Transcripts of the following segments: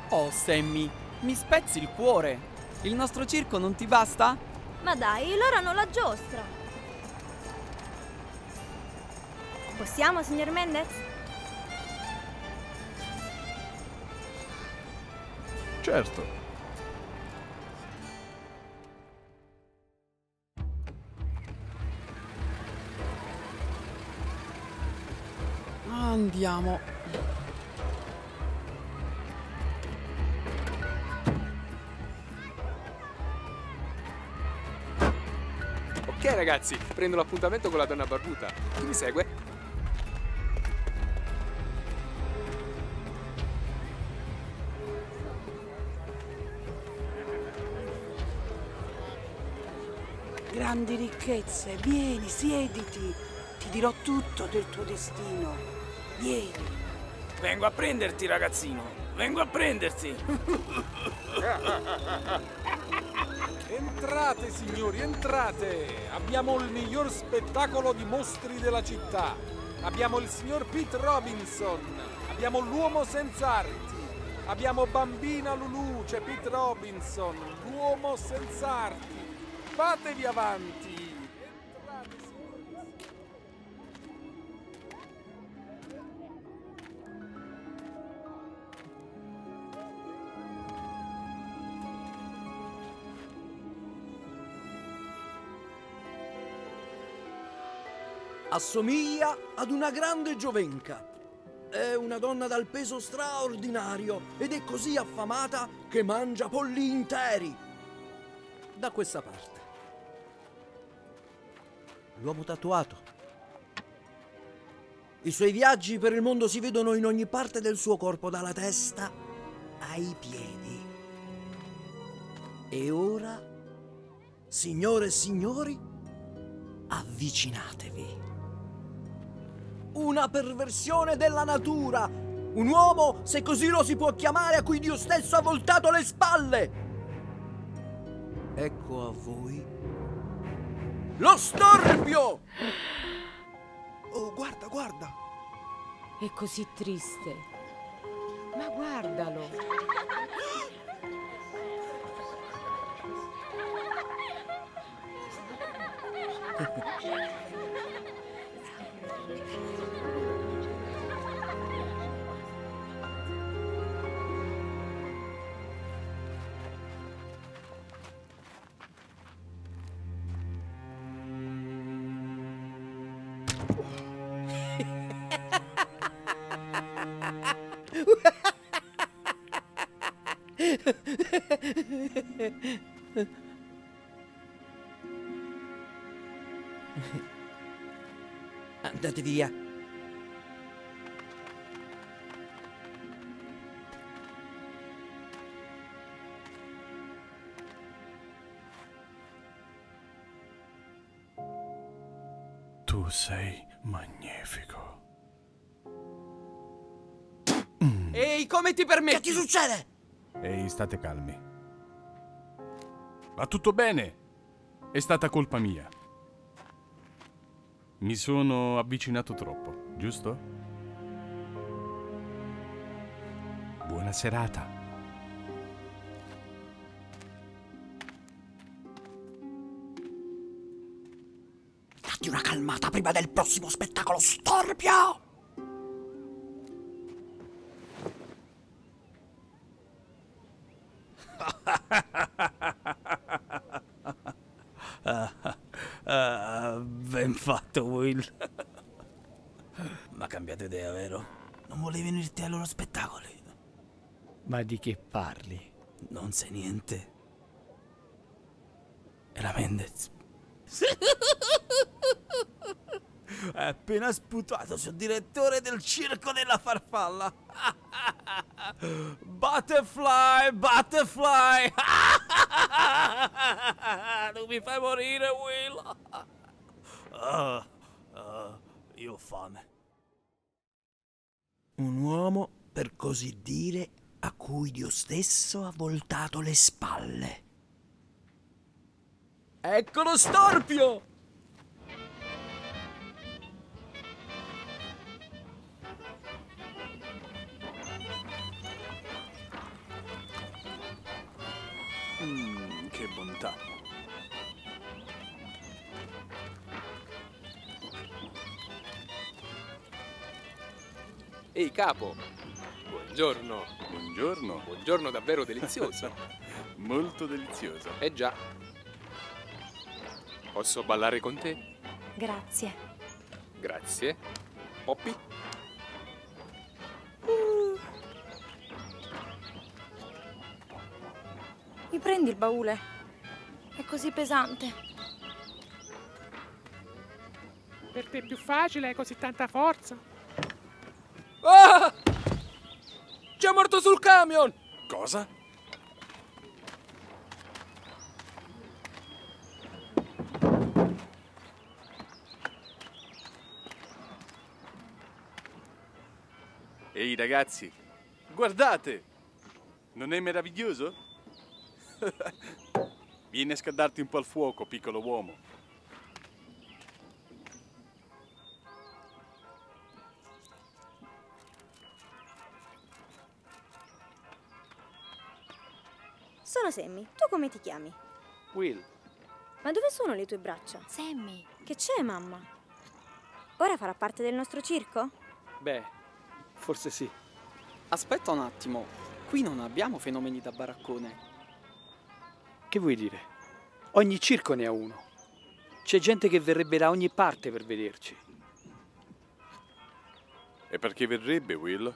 Oh, Sammy, mi spezzi il cuore. Il nostro circo non ti basta? Ma dai, loro hanno la giostra. Possiamo, signor Mendez? Certo. Andiamo. Ok ragazzi, prendo l'appuntamento con la donna barbuta. Chi mi segue? Grandi ricchezze, vieni, siediti. Ti dirò tutto del tuo destino. Vieni. Vengo a prenderti, ragazzino. Vengo a prenderti. Entrate, signori, entrate! Abbiamo il miglior spettacolo di mostri della città. Abbiamo il signor Pete Robinson. Abbiamo l'uomo senza arti. Abbiamo bambina Lulu, c'è Pete Robinson, l'uomo senza arti. Fatevi avanti! Entrate, signori. Assomiglia ad una grande giovenca. È una donna dal peso straordinario ed è così affamata che mangia polli interi. Da questa parte. L'uomo tatuato. I suoi viaggi per il mondo si vedono in ogni parte del suo corpo, dalla testa ai piedi. E ora, signore e signori, avvicinatevi. Una perversione della natura. Un uomo, se così lo si può chiamare, a cui Dio stesso ha voltato le spalle. Ecco a voi lo storpio! Oh, guarda, guarda! È così triste. Ma guardalo. Andate via. Tu sei magnifico. Ehi, come ti permetti? Che ti succede? Ehi, state calmi. Va tutto bene. È stata colpa mia. Mi sono avvicinato troppo, giusto? Buona serata. Datti una calmata prima del prossimo spettacolo storpio! Ben fatto, Will. Ma cambiato idea, vero? Non volevi venirti ai loro spettacoli? Ma di che parli? Non sai niente. È la Mendez. È appena sputato sul direttore del circo della farfalla. Butterfly, butterfly. Non mi fai morire, Will. Io ho fame. Un uomo, per così dire, a cui Dio stesso ha voltato le spalle. Ecco lo storpio! Che bontà. Ehi capo, buongiorno. Buongiorno. Buongiorno davvero delizioso. Molto delizioso. Eh già. Posso ballare con te? Grazie. Grazie. Poppy? Mi prendi il baule? È così pesante. Per te è più facile, hai così tanta forza. Ah! C'è morto sul camion! Cosa? Ehi ragazzi, guardate! Non è meraviglioso? Vieni a scaldarti un po' al fuoco, piccolo uomo. Sono Sammy. Tu come ti chiami? Will, Ma dove sono le tue braccia? Sammy. Che c'è, mamma? Ora farà parte del nostro circo? beh, forse sì. Aspetta un attimo, qui non abbiamo fenomeni da baraccone. Che vuoi dire? Ogni circo ne ha uno. C'è gente che verrebbe da ogni parte per vederci. E perché verrebbe, Will?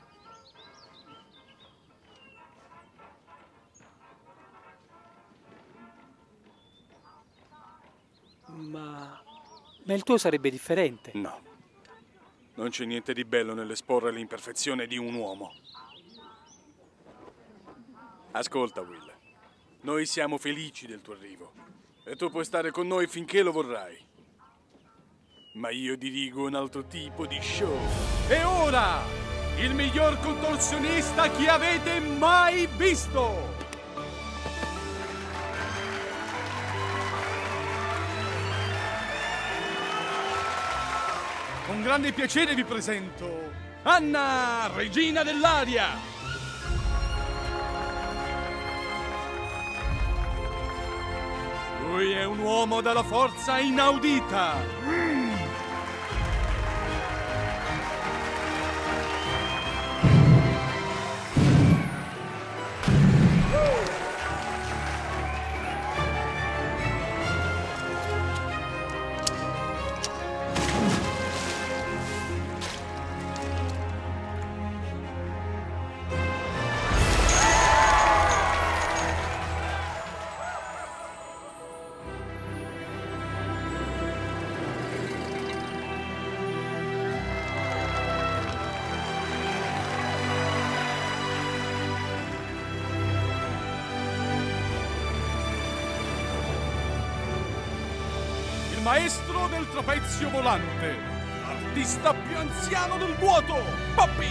Ma il tuo sarebbe differente. No. Non c'è niente di bello nell'esporre l'imperfezione di un uomo. Ascolta, Will. Noi siamo felici del tuo arrivo. E tu puoi stare con noi finché lo vorrai. Ma io dirigo un altro tipo di show. E ora, il miglior contorsionista che avete mai visto! Con grande piacere vi presento Anna, regina dell'aria! Lui è un uomo dalla forza inaudita! Maestro del trapezio volante, l'artista più anziano del vuoto, Poppy!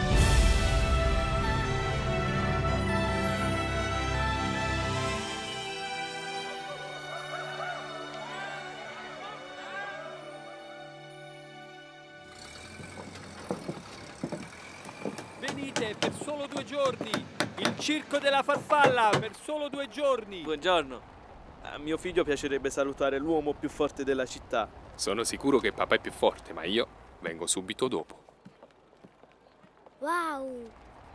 Venite per solo 2 giorni! Il circo della farfalla per solo 2 giorni! Buongiorno. A mio figlio piacerebbe salutare l'uomo più forte della città. Sono sicuro che papà è più forte, ma io vengo subito dopo. Wow!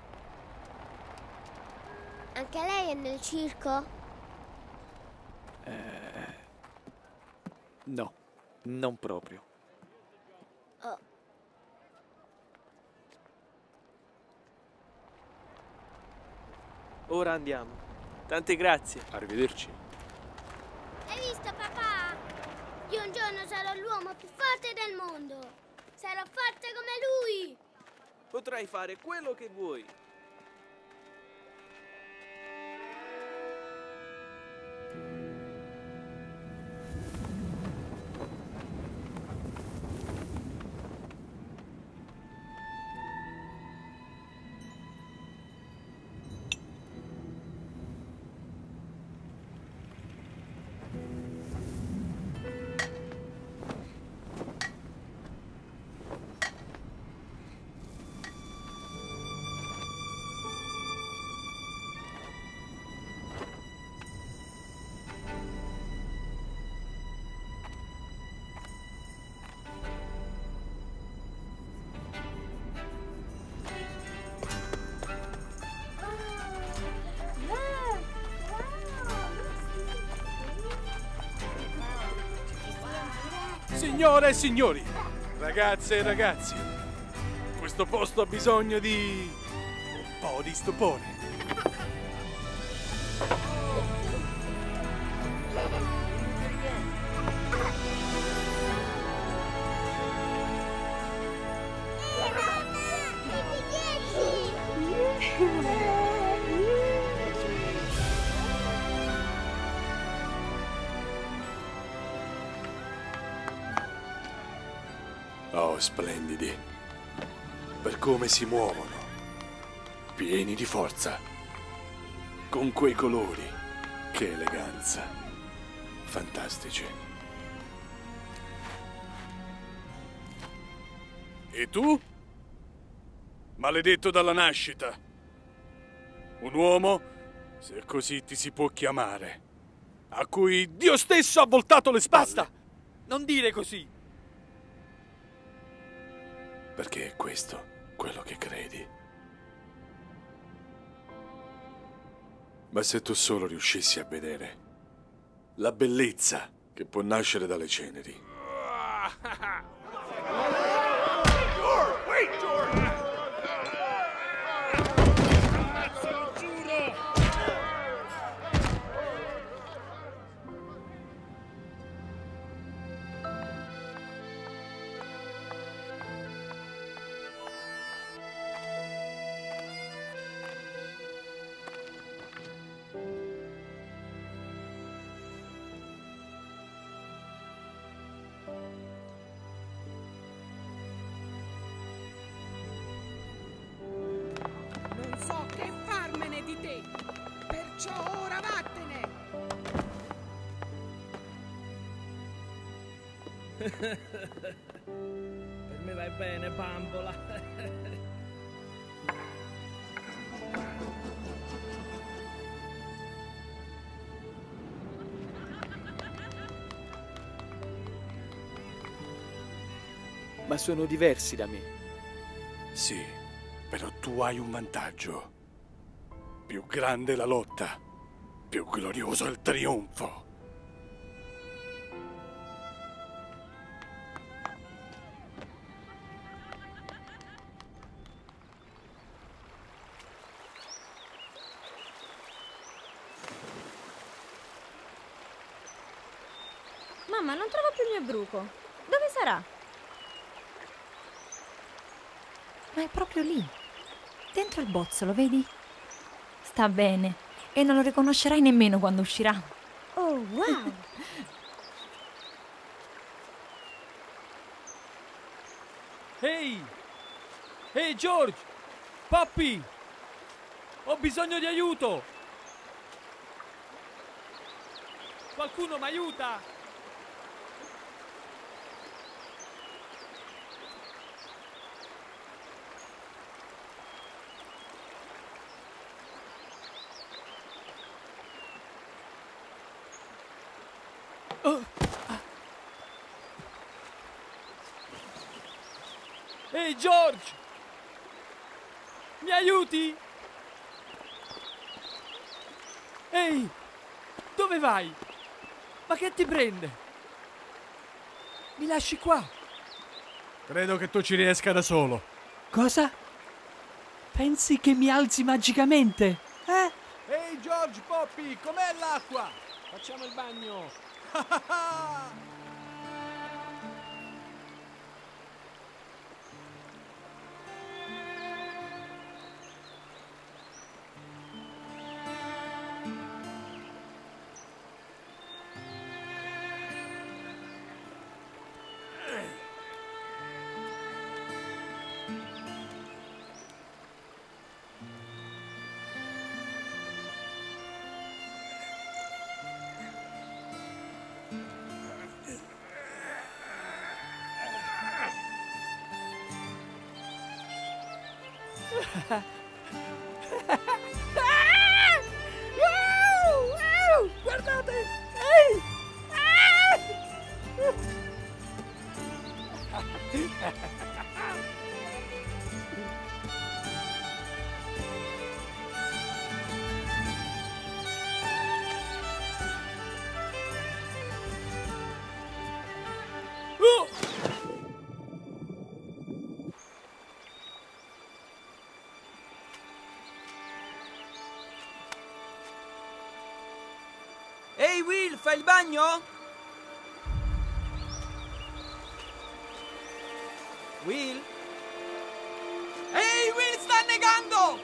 Anche lei è nel circo? No, non proprio. Oh. Ora andiamo. Tante grazie. Arrivederci. Hai visto, papà? Io un giorno sarò l'uomo più forte del mondo. Sarò forte come lui. Potrai fare quello che vuoi. Signore e signori, ragazze e ragazzi, questo posto ha bisogno di un po' di stupore. Oh, splendidi. Per come si muovono. Pieni di forza. Con quei colori. Che eleganza. Fantastici. E tu? Maledetto dalla nascita. Un uomo, se così ti si può chiamare, a cui Dio stesso ha voltato le spalle. Basta! Non dire così! Perché è questo quello che credi. Ma se tu solo riuscissi a vedere la bellezza che può nascere dalle ceneri. Non so che farmene di te, perciò ora vattene. Per me vai bene, bambola. Ma sono diversi da me. Sì, però tu hai un vantaggio. Più grande la lotta, più glorioso il trionfo. Mamma, non trovo più il mio bruco. Dove sarà? Ma è proprio lì, dentro il bozzolo, vedi? Sta bene e non lo riconoscerai nemmeno quando uscirà. Oh, wow! Ehi! Ehi, George! Poppy! Ho bisogno di aiuto! Qualcuno mi aiuta! Ehi, George! Mi aiuti? Ehi! Dove vai? Ma che ti prende? Mi lasci qua? Credo che tu ci riesca da solo. Cosa? Pensi che mi alzi magicamente? Ehi George, Poppy, com'è l'acqua? Facciamo il bagno. Guardate! Ehi Will, fai il bagno? Will? Ehi Will, sta annegando!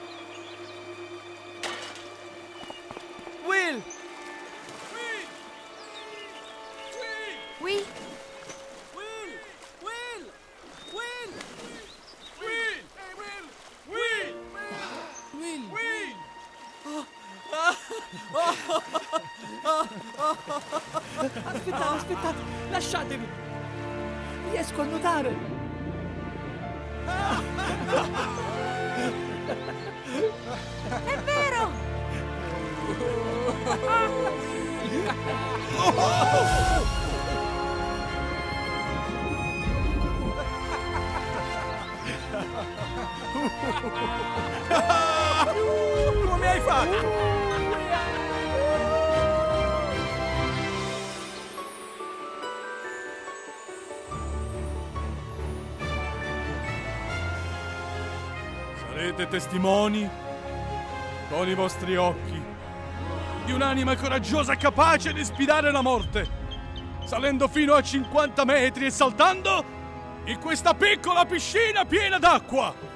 Will! Will? Aspettate, lasciatemi! Riesco a nuotare! È vero! Come hai fatto? Sarete testimoni con i vostri occhi di un'anima coraggiosa capace di sfidare la morte, salendo fino a 50 metri e saltando in questa piccola piscina piena d'acqua.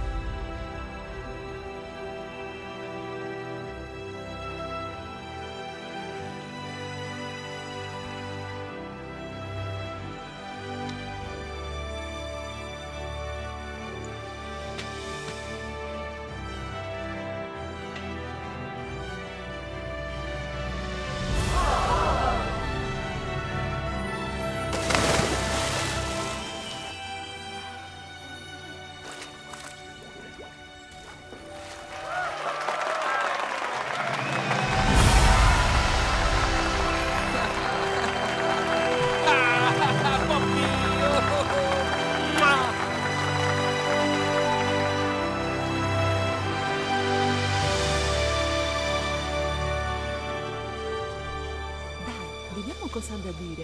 Vediamo cosa ha da dire.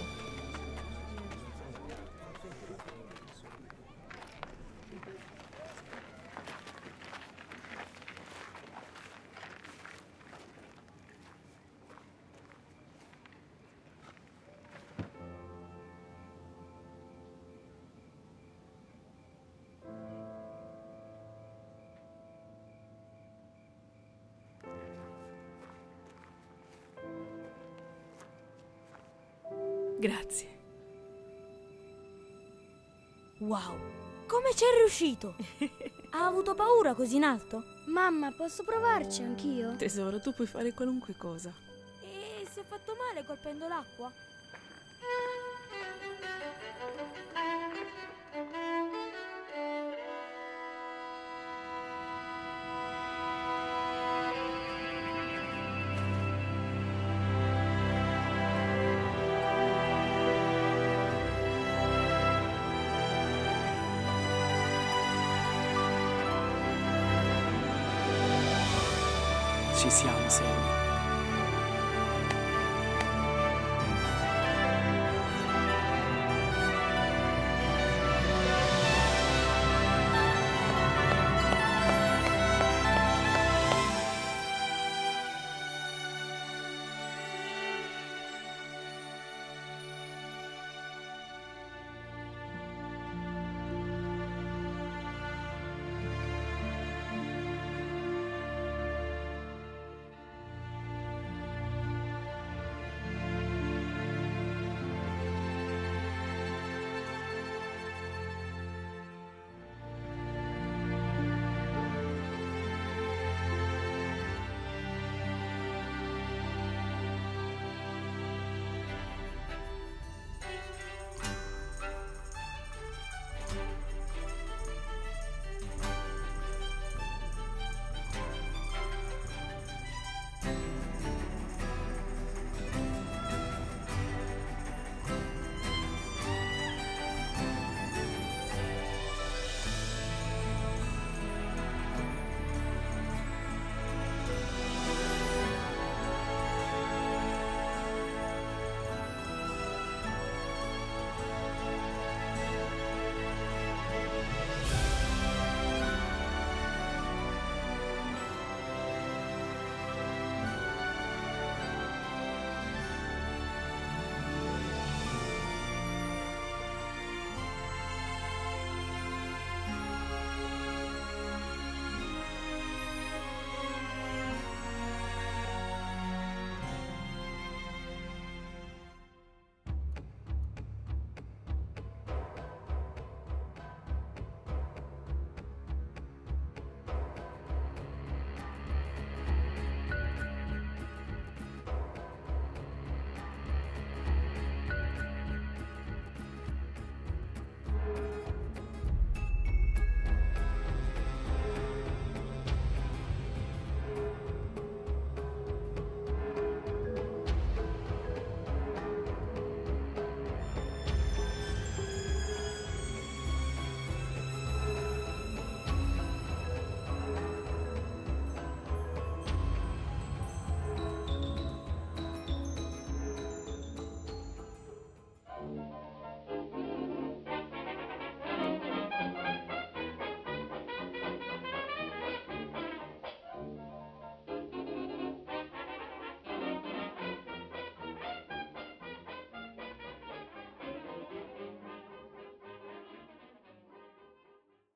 Grazie. Wow, come ci è riuscito? Ha avuto paura così in alto? Mamma, posso provarci anch'io? Tesoro, tu puoi fare qualunque cosa. E si è fatto male colpendo l'acqua? Ci siamo, Sammy.